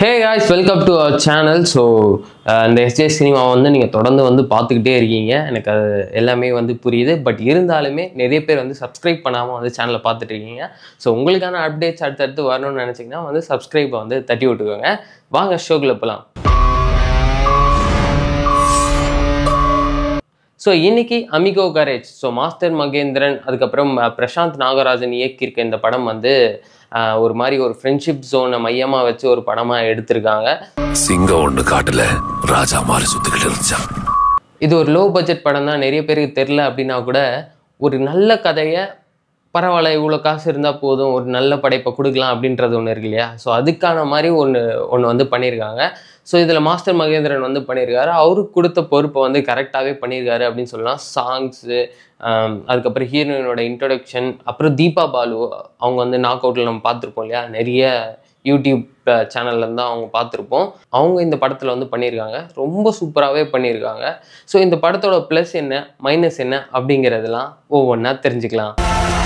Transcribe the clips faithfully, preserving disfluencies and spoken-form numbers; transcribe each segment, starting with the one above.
Hey guys, welcome to our channel. So இந்த SJ cinema வந்து நீங்கள் தொடர்ந்து வந்து பார்த்துக்கிட்டே இருக்கீங்க. எனக்கு அது எல்லாமே வந்து புரியுது. பட் இருந்தாலுமே நிறைய பேர் வந்து சப்ஸ்கிரைப் பண்ணாமல் வந்து சேனலை பார்த்துட்டு இருக்கீங்க. ஸோ உங்களுக்கான அப்டேட்ஸ் அடுத்தடுத்து வரணும்னு நினச்சிங்கன்னா வந்து சப்ஸ்கிரைப்பை வந்து தட்டி விட்டுக்கோங்க. வாங்க ஷோக்குள்ள போகலாம். ஸோ இன்னைக்கு Amigo Garage, so master Mahendran அதுக்கப்புறம் பிரசாந்த் நாகராஜன் இயக்கியிருக்க இந்த படம் வந்து ஒரு மாதிரி ஒரு ஃப்ரெண்ட்ஷிப் ஜோனை மையமாக வச்சு ஒரு படமாக எடுத்திருக்காங்க. சிங்கம் ஒன்று காட்டுல ராஜா மாதிரி சுத்திக்கிட்டு இருந்துச்சான். இது ஒரு லோ பட்ஜெட் படம் தான், நிறைய பேருக்கு தெரில அப்படின்னா கூட ஒரு நல்ல கதையை பரவாயில்ல இவ்வளோ காசு இருந்தால் போதும் ஒரு நல்ல படைப்பை கொடுக்கலாம் அப்படின்றது ஒன்று இருக்கு இல்லையா. ஸோ அதுக்கான மாதிரி ஒன்று ஒன்று வந்து பண்ணியிருக்காங்க. ஸோ இதில் மாஸ்டர் மகேந்திரன் வந்து பண்ணியிருக்காரு. அவருக்கு கொடுத்த பொறுப்பை வந்து கரெக்டாகவே பண்ணியிருக்காரு அப்படின்னு சொல்லலாம். சாங்ஸு, அதுக்கப்புறம் ஹீரோயினோட இன்ட்ரொடக்ஷன், அப்புறம் தீபா பாலு அவங்க வந்து நாக் அவுட்டில் நம்ம பார்த்துருப்போம் இல்லையா, நிறைய யூடியூப் சேனல்லேருந்து தான் அவங்க பார்த்துருப்போம். அவங்க இந்த படத்தில் வந்து பண்ணியிருக்காங்க, ரொம்ப சூப்பராகவே பண்ணியிருக்காங்க. ஸோ இந்த படத்தோட ப்ளஸ் என்ன மைனஸ் என்ன அப்படிங்கிறதெல்லாம் ஒவ்வொன்றா தெரிஞ்சுக்கலாம்.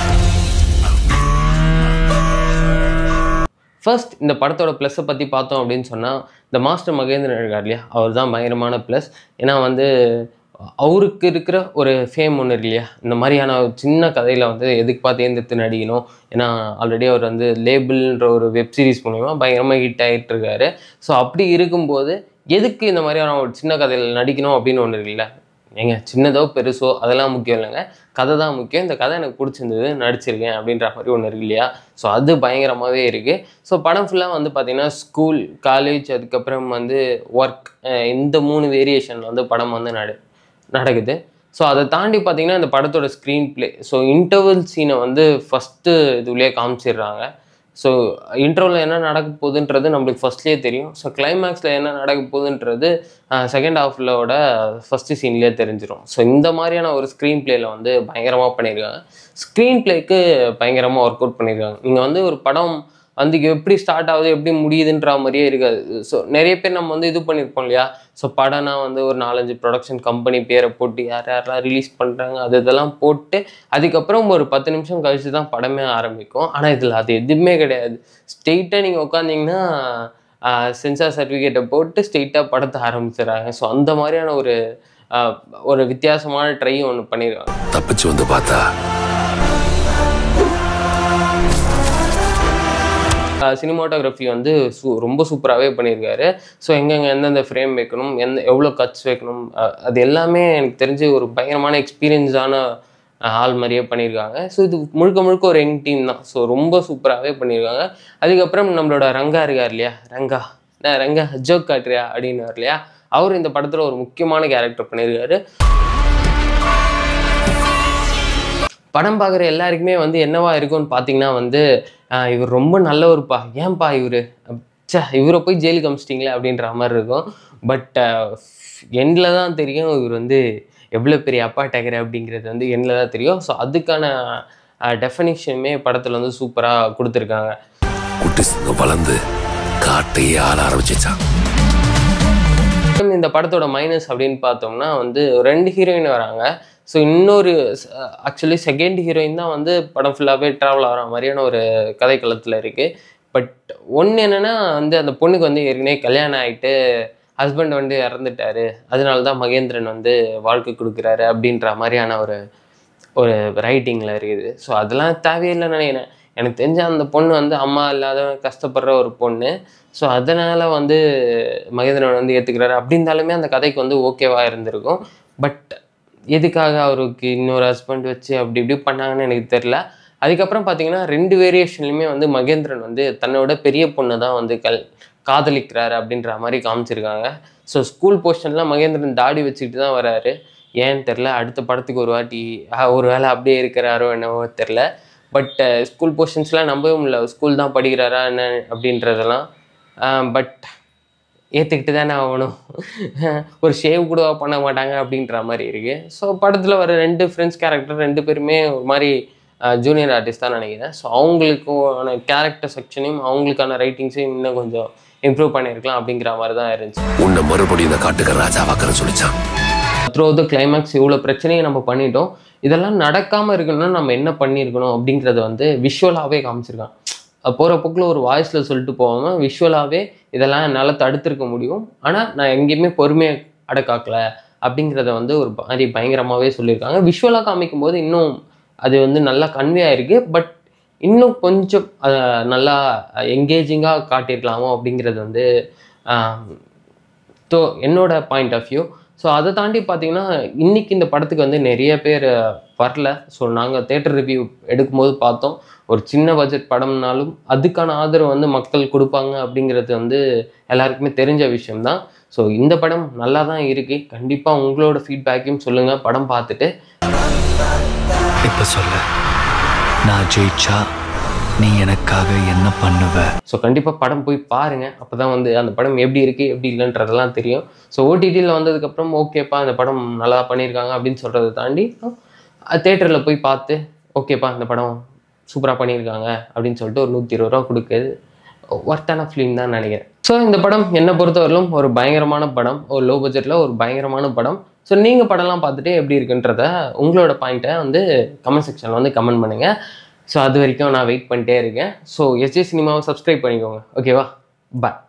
ஃபர்ஸ்ட் இந்த படத்தோட ப்ளஸ்ஸை பற்றி பார்த்தோம் அப்படின்னு சொன்னால், இந்த மாஸ்டர் மகேந்திரன் இருக்கார் இல்லையா, அவர் தான் பயங்கரமான ப்ளஸ். ஏன்னா வந்து அவருக்கு இருக்கிற ஒரு ஃபேம் ஒன்று இருக்கு இல்லையா, இந்த மாதிரியான ஒரு சின்ன கதையில் வந்து எதுக்கு பார்த்து தேர்ந்தெடுத்து நடிக்கணும். ஏன்னா ஆல்ரெடி அவர் வந்து லேபிள்ன்ற ஒரு வெப் சீரிஸ் மூலிமா பயங்கரமாக ஹிட் ஆகிட்டு இருக்காரு. ஸோ அப்படி இருக்கும்போது எதுக்கு இந்த மாதிரியான ஒரு சின்ன கதையில் நடிக்கணும் அப்படின்னு ஒன்று இருக்குல்ல. ஏங்க சின்னதோ பெருசோ அதெல்லாம் முக்கியம் இல்லைங்க, கதை தான் முக்கியம். இந்த கதை எனக்கு பிடிச்சிருந்தது, நடிச்சிருக்கேன் அப்படின்ற மாதிரி ஒன்று இருக்கு இல்லையா. ஸோ அது பயங்கரமாகவே இருக்குது. ஸோ படம் ஃபுல்லாக வந்து பார்த்திங்கன்னா ஸ்கூல், காலேஜ், அதுக்கப்புறம் வந்து ஒர்க், இந்த மூணு வேரியேஷன் வந்து படம் வந்து நடு நடக்குது. ஸோ அதை தாண்டி பார்த்திங்கன்னா இந்த படத்தோட ஸ்க்ரீன் ப்ளே, ஸோ இன்டர்வல் சீனை வந்து ஃபஸ்ட்டு இதுலேயே காமிச்சிடுறாங்க. ஸோ இன்டர்வலில் என்ன நடக்க போகுதுன்றது நம்மளுக்கு ஃபஸ்ட்லேயே தெரியும். ஸோ கிளைமேக்ஸில் என்ன நடக்க போகுதுன்றது செகண்ட் ஹாஃப்லோட ஃபஸ்ட்டு சீன்லேயே தெரிஞ்சிடும். ஸோ இந்த மாதிரியான ஒரு ஸ்க்ரீன் ப்ளேயில் வந்து பயங்கரமாக பண்ணியிருக்காங்க. ஸ்க்ரீன் ப்ளேக்கு பயங்கரமாக ஒர்க் அவுட் பண்ணியிருக்காங்க. நீங்கள் வந்து ஒரு படம் வந்து எப்படி ஸ்டார்ட் ஆகுது எப்படி முடியுதுன்ற மாதிரியே இருக்காது. ஸோ நிறைய பேர் நம்ம வந்து இது பண்ணியிருப்போம் இல்லையா. ஸோ படம்னா வந்து ஒரு நாலஞ்சு ப்ரொடக்ஷன் கம்பெனி பேரை போட்டு யார் யாரெல்லாம் ரிலீஸ் பண்ணுறாங்க அது இதெல்லாம் போட்டு அதுக்கப்புறம் ஒரு பத்து நிமிஷம் கழிச்சு தான் படமே ஆரம்பிக்கும். ஆனால் இதில் அது எதுவுமே கிடையாது. ஸ்ட்ரெயிட்டாக நீங்கள் உட்காந்திங்கன்னா சென்சார் சர்டிஃபிகேட்டை போட்டு ஸ்ட்ரெயிட்டாக படத்தை ஆரம்பிச்சிடறாங்க. ஸோ அந்த மாதிரியான ஒரு ஒரு வித்தியாசமான ட்ரை ஒன்று பண்ணியிருக்காங்க. தப்பிச்சு வந்து பார்த்தா சினிமாட்டோகிராஃபி வந்து சூ ரொம்ப சூப்பராகவே பண்ணியிருக்காரு. ஸோ எங்கெங்கே எந்தெந்த ஃப்ரேம் வைக்கணும், எந்த எவ்வளோ கட்ஸ் வைக்கணும், அது எல்லாமே எனக்கு தெரிஞ்சு ஒரு பயங்கரமான எக்ஸ்பீரியன்ஸான ஆள் மாதிரியே பண்ணியிருக்காங்க. ஸோ இது முழுக்க முழுக்க ஒரு யங் டீம் தான். ஸோ ரொம்ப சூப்பராகவே பண்ணியிருக்காங்க. அதுக்கப்புறம் நம்மளோட ரங்கா இருக்கார் இல்லையா, ரங்கா நான் ரங்கா ஜோக் காட்டுறியா அப்படின்னு இல்லையா, அவர் இந்த படத்தில் ஒரு முக்கியமான கேரக்டர் பண்ணியிருக்காரு. படம் பார்க்குற எல்லாருக்குமே வந்து என்னவா இருக்கும்னு பார்த்தீங்கன்னா வந்து இவர் ரொம்ப நல்லவருப்பா, ஏன்பா இவர் சே இவரை போய் ஜெயிலுக்கு அமிச்சிட்டிங்களே அப்படின்ற மாதிரி இருக்கும். பட் எண்டில் தான் தெரியும் இவர் வந்து எவ்வளோ பெரிய அப்பா டேக்கர் அப்படிங்கிறது வந்து எண்டில் தான் தெரியும். ஸோ அதுக்கான டெஃபினிஷனுமே படத்தில் வந்து சூப்பராக கொடுத்துருக்காங்க. வளர்ந்து காட்டையே ஆள ஆரம்பிச்சான். இந்த படத்தோட மைனஸ் அப்படின்னு பார்த்தோம்னா வந்து ரெண்டு ஹீரோயின் வராங்க. ஸோ இன்னொரு ஆக்சுவலி செகண்ட் ஹீரோயின் தான் வந்து படம் ஃபுல்லாகவே ட்ராவல் ஆகிற மாதிரியான ஒரு கதைக்களத்தில் இருக்குது. பட் ஒன்று என்னென்னா வந்து அந்த பொண்ணுக்கு வந்து ஏற்கனவே கல்யாணம் ஆகிட்டு ஹஸ்பண்ட் வந்து இறந்துட்டாரு, அதனால தான் மகேந்திரன் வந்து வாழ்க்கை கொடுக்குறாரு அப்படின்ற மாதிரியான ஒரு ஒரு ரைட்டிங்கில் இருக்குது. ஸோ அதெல்லாம் தேவையில்லைன்னு நினைக்கிறேன். எனக்கு தெரிஞ்ச அந்த பொண்ணு வந்து அம்மா இல்லாத கஷ்டப்படுற ஒரு பொண்ணு. ஸோ அதனால் வந்து மகேந்திரன் வந்து ஏற்றுக்கிறாரு. அப்படி இருந்தாலுமே அந்த கதைக்கு வந்து ஓகேவாக இருந்திருக்கும். பட் எதுக்காக அவருக்கு இன்னொரு ஹஸ்பண்ட் வச்சு அப்படி இப்படி பண்ணாங்கன்னு எனக்கு தெரில. அதுக்கப்புறம் பார்த்தீங்கன்னா ரெண்டு வேரியேஷன்லையுமே வந்து மகேந்திரன் வந்து தன்னோட பெரிய பொண்ணை தான் வந்து கல் காதலிக்கிறாரு அப்படின்ற மாதிரி காமிச்சிருக்காங்க. ஸோ ஸ்கூல் போர்ஷன்லாம் மகேந்திரன் தாடி வச்சுக்கிட்டு தான் வராரு, ஏன்னு தெரில. அடுத்த படத்துக்கு ஒரு வாட்டி ஒரு வேளை அப்படியே இருக்கிறாரோ என்னவோ தெரில. பட் ஸ்கூல் போர்ஷன்ஸ்லாம் நம்பவே முடியல, ஸ்கூல் தான் படிக்கிறாரா என்ன அப்படின்றதெல்லாம். பட் ஏற்றுக்கிட்டு தானே ஆகணும், ஒரு ஷேவ் கூட பண்ண மாட்டாங்க அப்படின்ற மாதிரி இருக்குது. ஸோ படத்தில் வர ரெண்டு ஃப்ரெண்ட்ஸ் கேரக்டர் ரெண்டு பேருமே ஒரு மாதிரி ஜூனியர் ஆர்டிஸ்ட் தான் நினைக்கிறேன். ஸோ அவங்களுக்கான கேரக்டர் செக்ஷனையும் அவங்களுக்கான ரைட்டிங்ஸையும் இன்னும் கொஞ்சம் இம்ப்ரூவ் பண்ணியிருக்கலாம் அப்படிங்கிற மாதிரி தான் இருந்துச்சு. உன்னை மறுபடியும் இந்த காட்டுக்கு ராஜாவாக்குற சொல்லிச்சான். த்ரூ த கிளைமேக்ஸ் இவ்வளோ பிரச்சனையை நம்ம பண்ணிட்டோம், இதெல்லாம் நடக்காமல் இருக்கணும்னா நம்ம என்ன பண்ணியிருக்கணும் அப்படிங்கிறத வந்து விஷுவலாகவே காமிச்சிருக்கான். போகிற போக்கில் ஒரு வாய்ஸில் சொல்லிட்டு போகாமல் விஷுவலாகவே இதெல்லாம் என்னால் தடுத்திருக்க முடியும், ஆனால் நான் எங்கேயுமே பொறுமையை அடக்காக்கலை அப்படிங்கிறத வந்து ஒரு மாதிரி பயங்கரமாகவே சொல்லியிருக்காங்க. விஷுவலாக காமிக்கும் போது இன்னும் அது வந்து நல்லா கன்வே ஆகிருக்கு, பட் இன்னும் கொஞ்சம் நல்லா என்கேஜிங்காக காட்டியிருக்கலாமோ அப்படிங்கிறது வந்து ஸோ என்னோட பாயிண்ட் ஆஃப் வியூ. ஸோ அதை தாண்டி பார்த்தீங்கன்னா இன்றைக்கி இந்த படத்துக்கு வந்து நிறைய பேர் வரல. ஸோ நாங்கள் தேட்டர் ரிவ்யூ எடுக்கும்போது பார்த்தோம், ஒரு சின்ன பட்ஜெட் படம்னாலும் அதுக்கான ஆதரவு வந்து மக்கள் கொடுப்பாங்க அப்படிங்கிறது வந்து எல்லாருக்குமே தெரிஞ்ச விஷயம்தான். ஸோ இந்த படம் நல்லா தான் இருக்குது. கண்டிப்பாக உங்களோட ஃபீட்பேக்கையும் சொல்லுங்கள் படம் பார்த்துட்டு. இப்போ சொல்ல, நான் ஜெயிச்சா நீ எனக்காக என்ன பண்ணுவ? ஸோ கண்டிப்பாக படம் போய் பாருங்கள், அப்போ தான் வந்து அந்த படம் எப்படி இருக்குது எப்படி இல்லைன்றதெல்லாம் தெரியும். ஸோ ஓடிடியில் வந்ததுக்கப்புறம் ஓகேப்பா இந்த படம் நல்லா பண்ணியிருக்காங்க அப்படின்னு சொல்கிறத தாண்டி தேட்டரில் போய் பார்த்து ஓகேப்பா இந்த படம் சூப்பராக பண்ணியிருக்காங்க அப்படின்னு சொல்லிட்டு ஒரு நூற்றி இருபது ரூபா கொடுக்குறது ஒர்த்தான ஃபிலிம் தான் நினைக்கிறேன். ஸோ இந்த படம் என்னை பொறுத்தவரையிலும் ஒரு பயங்கரமான படம், ஒரு லோ பட்ஜெட்டில் ஒரு பயங்கரமான படம். ஸோ நீங்கள் படம்லாம் பார்த்துட்டு எப்படி இருக்குன்றத உங்களோட பாயிண்ட்டை வந்து கமெண்ட் செக்ஷனில் வந்து கமெண்ட் பண்ணுங்கள். ஸோ அது வரைக்கும் நான் வெயிட் பண்ணிட்டே இருக்கேன். ஸோ எஸ்ஜே சினிமாவை சப்ஸ்கிரைப் பண்ணிக்கோங்க, ஓகேவா? பாய்.